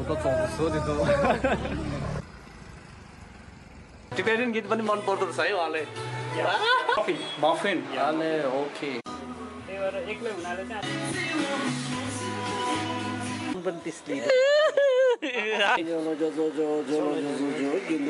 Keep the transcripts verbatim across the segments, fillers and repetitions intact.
बुद्ध चौध सोधेको टिबेटन गीत पनि मन पर्दो रहेछ है उहाँले कफी मफिन अनि ओके त्यही भएर एक्लै हुनाले चाहिँ पनि त्यसले जो जो जो जो जो जो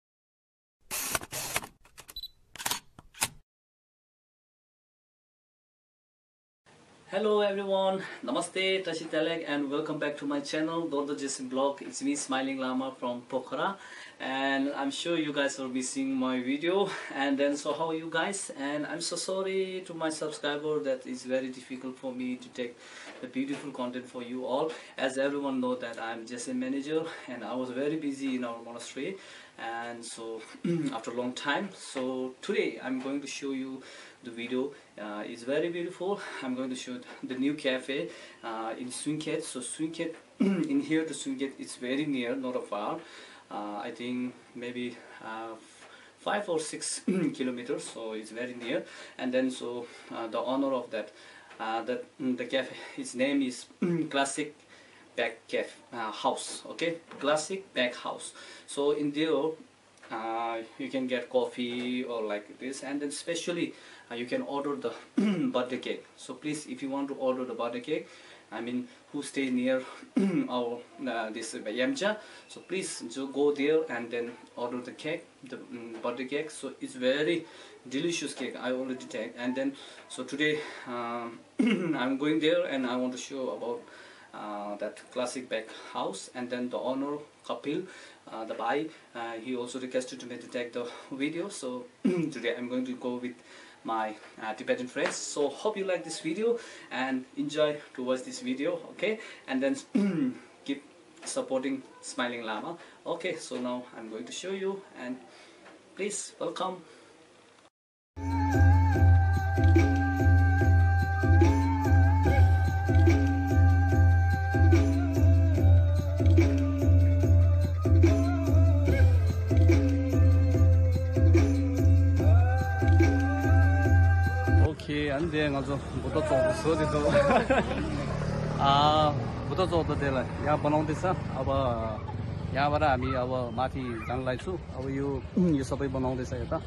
Hello everyone, Namaste, Tashi Telek, and welcome back to my channel, Dorda Jason Blog. It's me, Smiling Lama from Pokhara, and I'm sure you guys will be seeing my video. And then, so how are you guys? And I'm so sorry to my subscriber that it's very difficult for me to take the beautiful content for you all. As everyone know that I'm just a manager, and I was very busy in our monastery, and so after a long time. So today I'm going to show you the video. Uh, it's very beautiful. I'm going to show the new cafe uh, in Suikhet. So Suikhet, in here to Suikhet, it's very near, not far. Uh, I think maybe uh, five or six kilometers. So it's very near. And then so uh, the owner of that, uh, that the cafe, his name is Classic Back Cafe uh, House. Okay, Classic Back House. So in there, uh, you can get coffee or like this, and then especially uh, you can order the birthday cake. So please, if you want to order the birthday cake, I mean who stay near our uh, this Hamja, so please就 go there and then order the cake, the um, birthday cake. So it's very delicious cake. I already take, and then so today um, I'm going there and I want to show about Uh, that classic back house, and then the owner Kapil, uh, the Bhai, uh, he also requested me to take the video. So today I'm going to go with my uh, Tibetan friends. So hope you like this video and enjoy to watch this video. Okay, and then keep supporting Smiling Lama. Okay, so now I'm going to show you, and please welcome. 안돼 가서 Buddha चौध सोधेको आ बुद्ध चौधलाई यहाँ बनाउँदैछ अब यहाँबाट हामी अब माथि जानलाई छु अब यो यो सबै बनाउँदैछ यता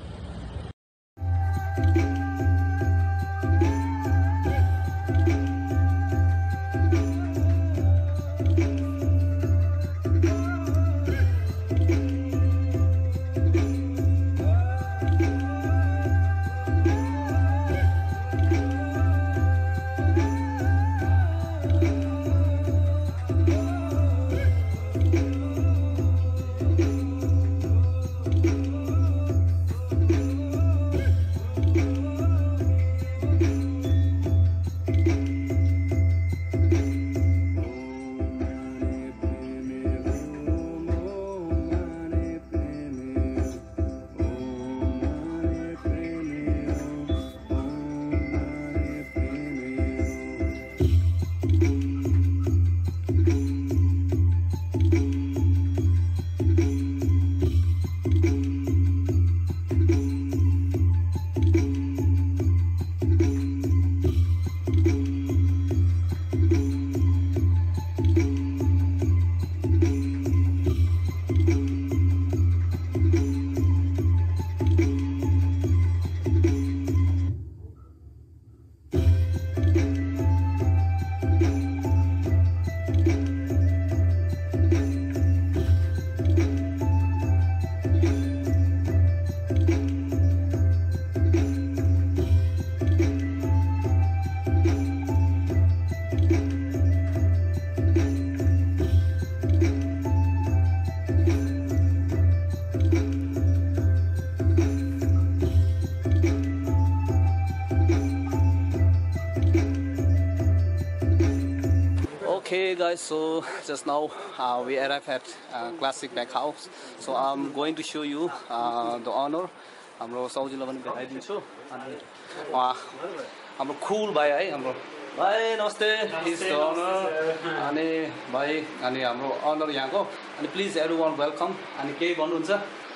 Okay guys, so just now uh, we arrived at uh, Classic Back House. So I'm going to show you uh, the owner. हाम्रो सौजिलो पनि भेटाइदिन्छु अनि उहाँ हाम्रो cool भाइ है हाम्रो भाइ नमस्ते he's the owner अनि भाइ अनि हाम्रो owner यहाँको अनि please everyone welcome अनि केही भन्नुहुन्छ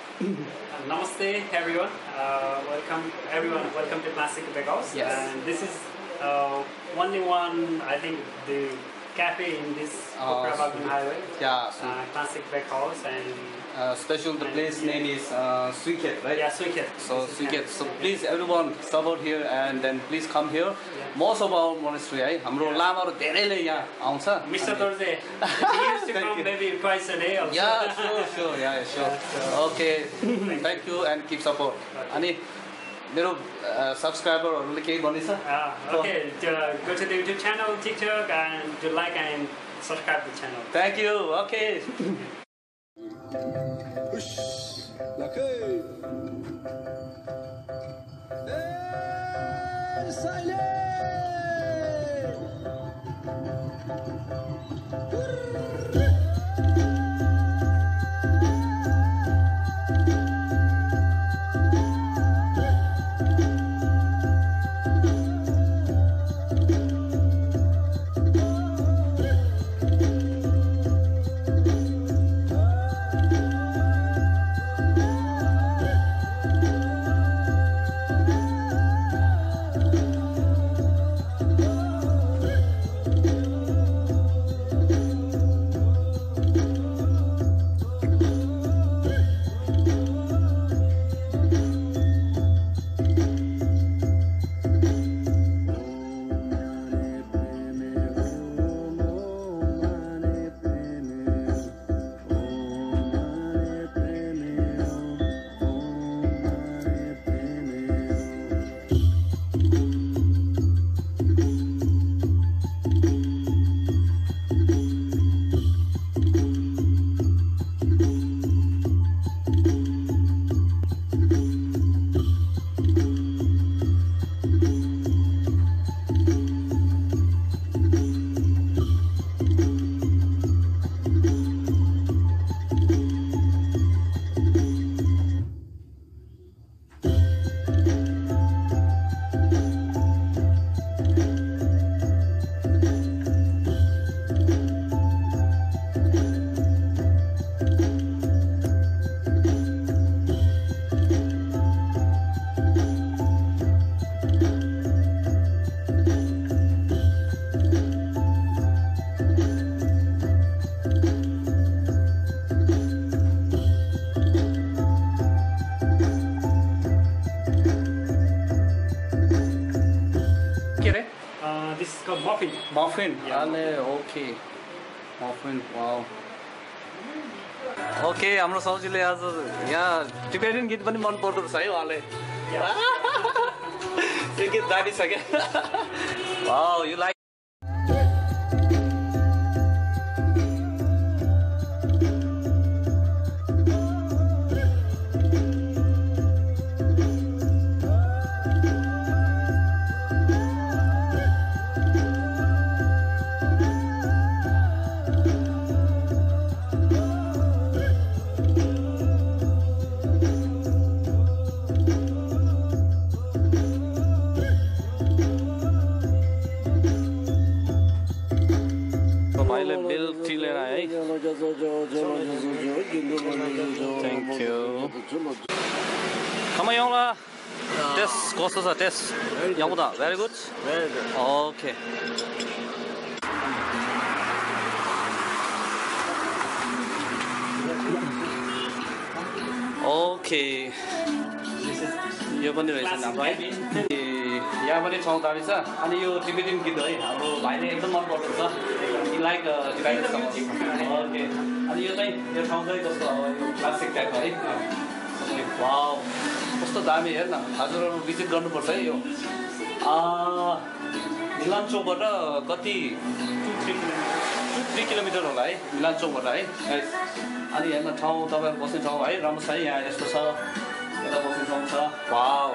Namaste everyone, uh, welcome everyone, welcome to Classic Back House. Yes. And this is uh, only one, I think the cafe in this Uh, Pokhara Bagan highway. Yeah, so, Uh, classic back house and uh, special the place name is uh, Suikhet, right? yeah, Suikhet. So Suikhet. So please everyone stop out here and then please come here. Most of our monastery है हाम्रो लामाहरु धेरैले यहाँ आउँछ. Mister Dorje, he used to come maybe twice a day also. Yeah, sure, sure, yeah, sure. Okay, thank you and keep support. अनि मेरो सब्सक्राइबरहरुले केही भन्दैछ? Uh, okay, to, go to the YouTube channel, TikTok, and to like and subscribe the channel. Thank you. Okay. Uh, this is called muffin. Muffin. Yeah. Ale, okay. Muffin. Wow. Okay, हाम्रो सौजीले आज यहाँ Tibetan गीत पनि मन पर्दो रहेछ है उहाँले. त्यो गीत दामी छ क्या. Wow, you like भाइले बिल टी लिएर आए है. Thank you. खमायोला टेस्ट कस्तो छ टेस्ट? यहाँ very good. Very good. Okay. Okay. यो पनि रहेछ हाम्रो है. यहाँ पनि चौतारी छ अनि यो टिबेटियन गीत है हाम्रो भाइले एकदम मन पर्दो छ. Like Tibetan song. ओके. अनि यो चाहिँ यो ठाउँ चाहिँ कस्तो अब यो क्लासिक टाइप है. वाउ कस्तो दामी हेर्न. हजुरहरु भिजिट गर्नुपर्छ है यो. मिलान चोकबाट कति थ्री किलोमिटर होला है मिलान चोकबाट है. अनि हेर्न ठाउँ तपाईहरु बस्ने ठाउँ है राम्रो छ है. यहाँ यस्तो छ यता बस्ने ठाउँ छ. Wow.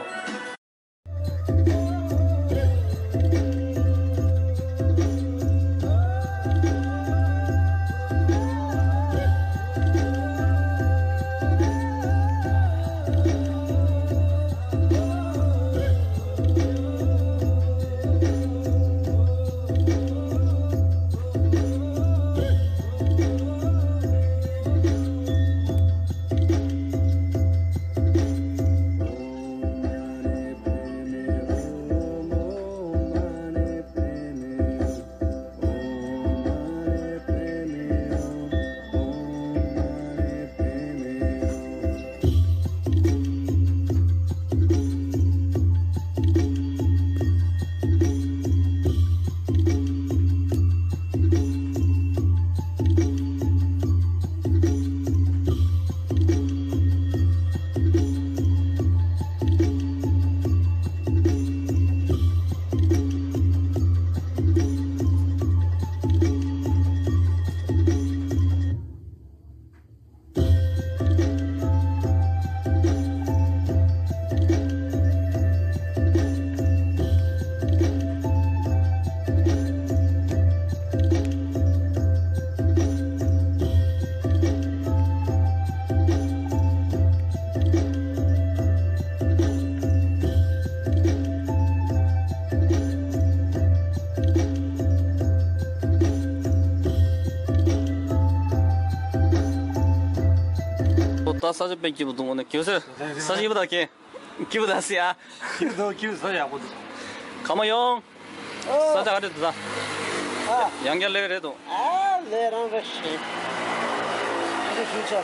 tá só de bem que mudou né que você só de mudar aqui que mudar se a que mudou que só já mudou calma 형 só já 가도 다 아 양결 그래도 아 내랑 같이 이거 진짜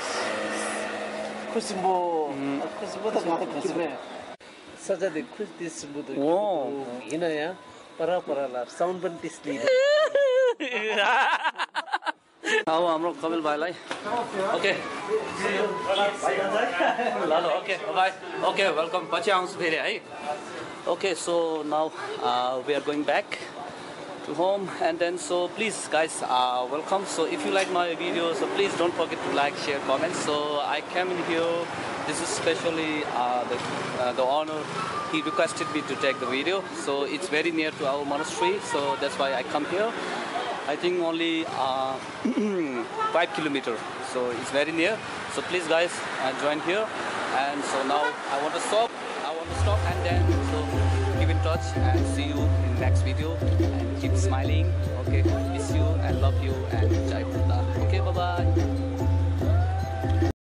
코스모 코스모다 가다 코스메 सजाले खुश दिस बुदो हिनाया परा पराला साउन्ड पनि त्यसले अब हाम्रो कपिल भाइलाई ओके ल ल ओके बाइ ओके वेलकम पछि आउँछु फेरि है okay so now we are going back to home and then so please guys uh, welcome so if you like my video so please don't forget to like share comment so I came in here this is especially uh, the, uh, the owner he requested me to take the video so it's very near to our monastery so that's why I come here I think only uh, five kilometers so it's very near so please guys uh, join here and so now I want to stop I want to stop and then so keep in touch and see you in the next video and keep smiling okay miss you and love you and jai Buddha.